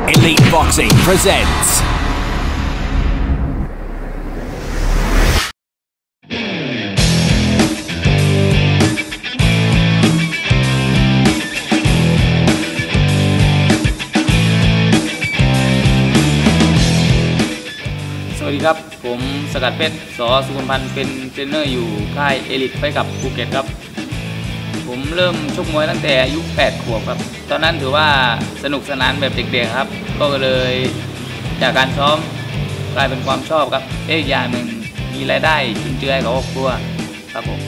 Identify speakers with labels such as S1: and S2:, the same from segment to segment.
S1: Elite Boxing presents
S2: สวัสดีครับผมสกัดเพชร ส.สุขุมพันธ์เป็นเทรนเนอร์อยู่ค่ายเอลิทไฟท์คลับภูเก็ตครับผมเริ่มชกมวยตั้งแต่อายุ8 ขวบครับตอนนั้นถือว่าสนุกสนานแบบเด็กๆครับก็เลยจากการซ้อมกลายเป็นความชอบครับอีกอย่างหนึ่งมีรายได้จุนเจือให้กับครอบครัวครับผม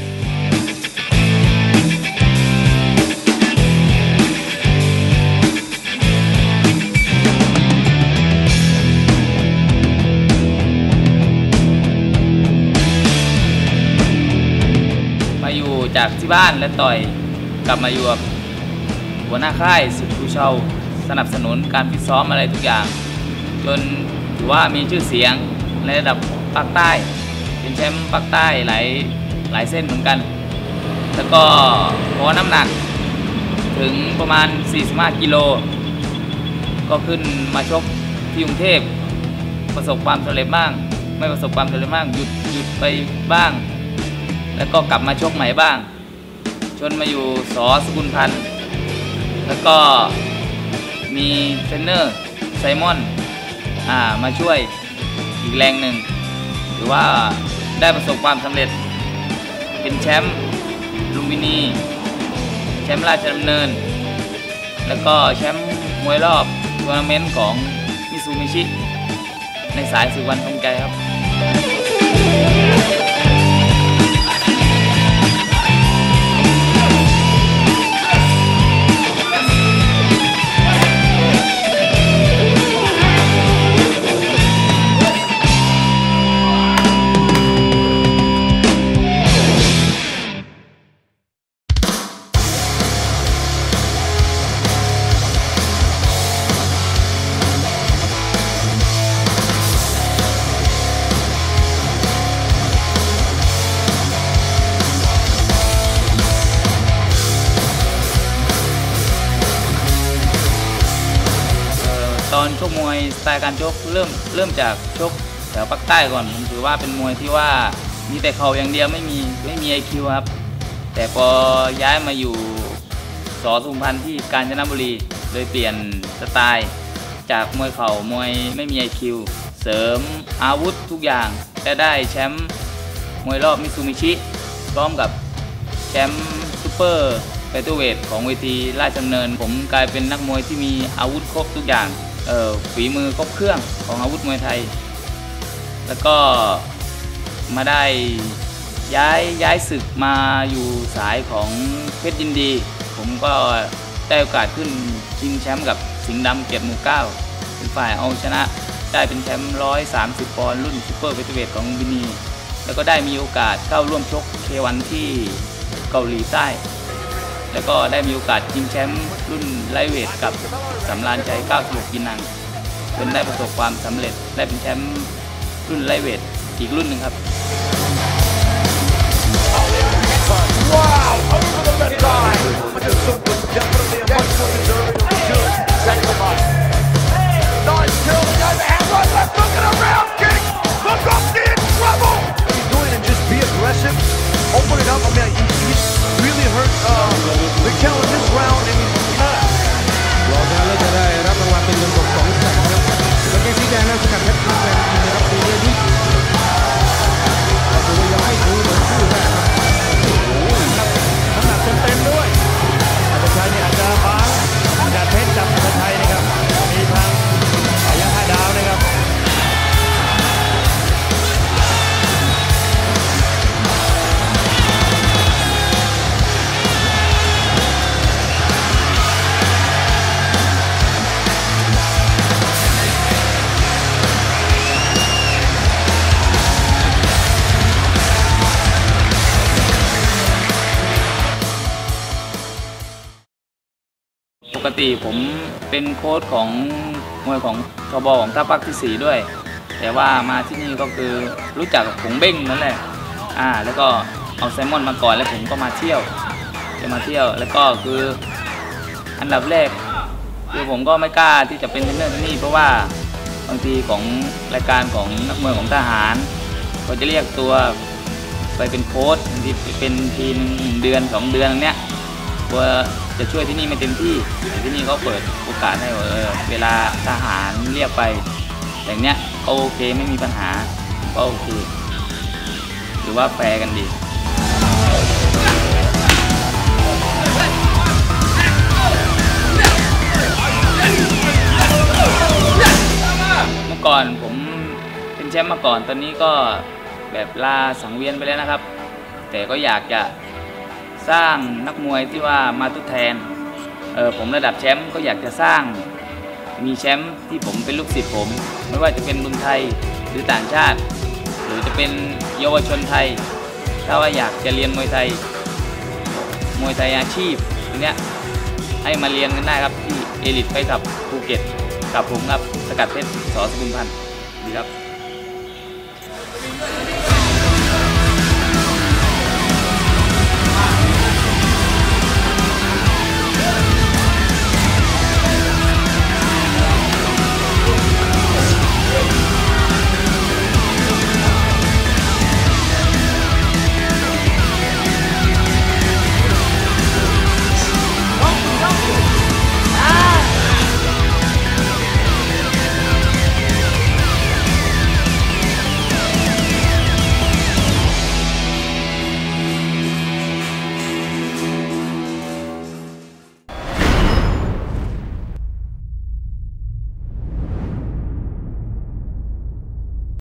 S2: อยู่จากที่บ้านและต่อยกลับมาอยู่กับหัวหน้าค่ายสุดผู้เช่าสนับสนุนการฟิตซ้อมอะไรทุกอย่างจนถือว่ามีชื่อเสียงในระดับภาคใต้เป็นแชมป์ภาคใต้หลายเส้นเหมือนกันแล้วก็พอน้ำหนักถึงประมาณ45 กิโลก็ขึ้นมาชกที่กรุงเทพประสบความสำเร็จบ้างไม่ประสบความสำเร็จบ้างหยุดไปบ้างแล้วก็กลับมาชกใหม่บ้างจนมาอยู่ส.สกุลพันธ์แล้วก็มีเทรนเนอร์ไซมอนมาช่วยอีกแรงหนึ่งถือว่าได้ประสบความสำเร็จเป็นแชมป์ลุมพินีแชมป์ราชดำเนินแล้วก็แชมป์มวยรอบทัวร์นาเมนต์ของมิซูมิชิในสายสุวรรณทงใจครับตอนชกมวยสไตล์การชกเริ่มจากชกแถวภาคใต้ก่อนผมถือว่าเป็นมวยที่ว่ามีแต่เข่าอย่างเดียวไม่มีIQครับแต่พอย้ายมาอยู่ส.สุขุมพันธ์ที่กาญจนบุรีโดยเปลี่ยนสไตล์จากมวยเข่ามวยไม่มีIQเสริมอาวุธทุกอย่างและได้แชมป์มวยรอบมิซูมิชิพร้อมกับแชมป์ซูเปอร์เฟเธอร์เวทของเวทีราชดำเนินผมกลายเป็นนักมวยที่มีอาวุธครบทุกอย่างฝีมือครบเครื่องของอาวุธมวยไทยแล้วก็มาได้ย้ายศึกมาอยู่สายของเพชรยินดีผมก็ได้โอกาสขึ้นชิงแชมป์กับสิงห์ดำเกียรติหมู่ 9เป็นฝ่ายเอาชนะได้เป็นแชมป์130 ปอนด์รุ่นซุปเปอร์เฟเธอร์เวทของลุมพินีแล้วก็ได้มีโอกาสเข้าร่วมชก K1 ที่เกาหลีใต้แล้วก็ได้มีโอกาสชิงแชมป์รุ่นไลท์เวทกับสำราญใจ96 กินังจนได้ประสบความสำเร็จได้เป็นแชมป์รุ่นไลท์เวทอีกรุ่นหนึ่งครับปกติผมเป็นโค้ชของมวยของทบของทัพภาคที่4ด้วยแต่ว่ามาที่นี่ก็คือรู้จักกับผงเบ้งนั่นแหละแล้วก็เอาไซมอนมาก่อนแล้วผมก็มาเที่ยวแล้วก็คืออันดับแรกคือผมก็ไม่กล้าที่จะเป็นเทรนเนอร์ที่นี่เพราะว่าบางทีของรายการของนักมวยของทหารเขาจะเรียกตัวไปเป็นโค้ชบางทีเป็นทีม1 เดือน 2 เดือนเนี้ยตัวจะช่วยที่นี่ไม่เต็มที่แต่ที่นี่เขาเปิดโอกาสให้เวลาทหารเรียกไปอย่างเนี้ยเขาโอเคไม่มีปัญหาก็โอเคหรือว่าแฟร์กันดีเมื่อก่อนผมเป็นแชมป์มาก่อนตอนนี้ก็แบบลาสังเวียนไปแล้วนะครับแต่ก็อยากจะสร้างนักมวยที่ว่ามาทดแทนผมระดับแชมป์ก็อยากจะสร้างมีแชมป์ที่ผมเป็นลูกศิษย์ผมไม่ว่าจะเป็นรุ่นไทยหรือต่างชาติหรือจะเป็นเยาวชนไทยถ้าว่าอยากจะเรียนมวยไทยอาชีพตรงเนี้ยให้มาเรียนกันได้ครับที่เอลิทไปกับภูเก็ตกับผมครับสกัดเพชร ส.สกุลพันธ์ดีครับ